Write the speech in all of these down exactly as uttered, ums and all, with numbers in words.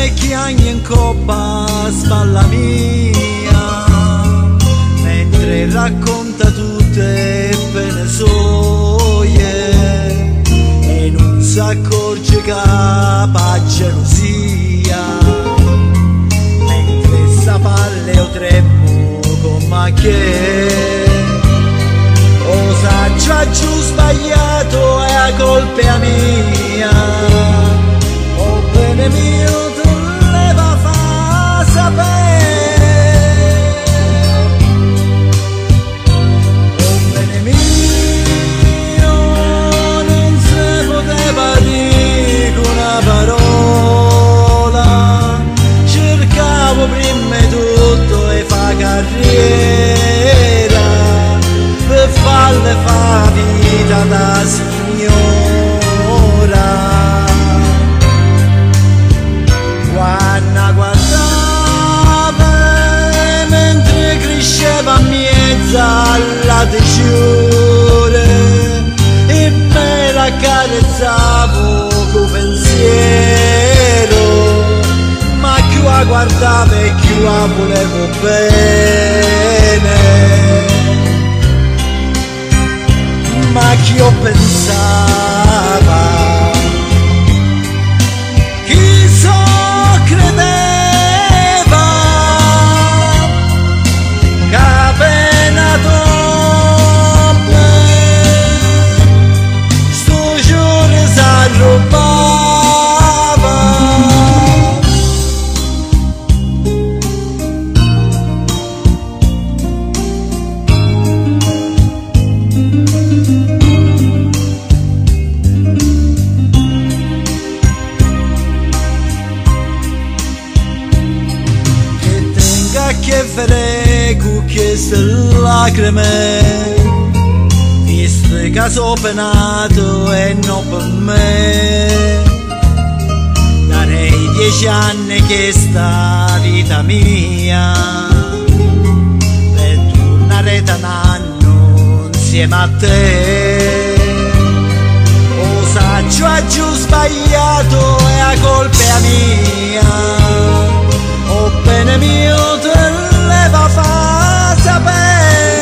chiagni in coppa a spalla mia, mentre racconta tutte pene soie e non s'accorge che pa gelosia, mentre sta palle o tremmo con macchie. O saggio ha giù sbagliato e a colpa mia, o bene mio tu le va fa sapere, o bene mio non si poteva dire una parola, cercavo prima di tutto e fa carriera per farle fa vita da signora. Quando guardava mentre cresceva a mezzo alla diciore e me la carezzavo con pensiero, ma più la guardavo e più la volevo bene. Ma chi io pensava, chi so credeva, che appena toppe sto giorno s'arrubava. Che frego queste lacrime, visto che sono penato e non per me. Darei dieci anni che sta vita mia per tornare da un anno insieme a te. O saggio ha giù sbagliato e a colpa mia, o bene mio te le va fa sapere.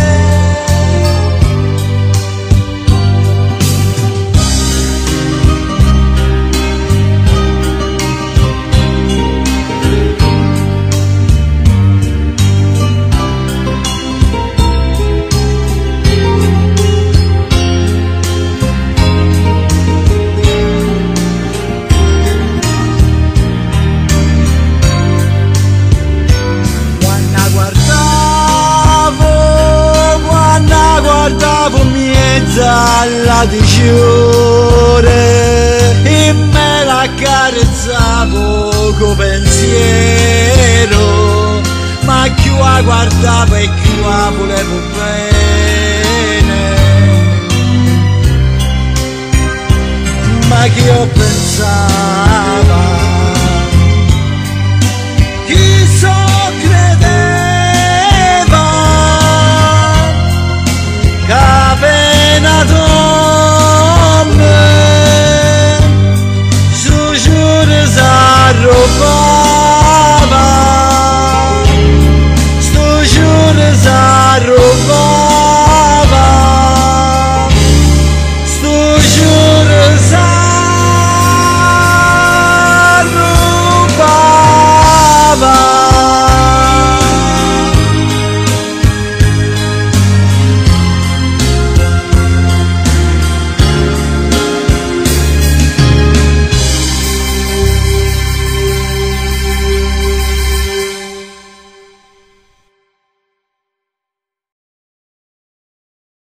Guardavo mezzo alla diciore e me la carezzavo con pensiero, ma più la guardavo e più la volevo bene. Ma che io pensavo,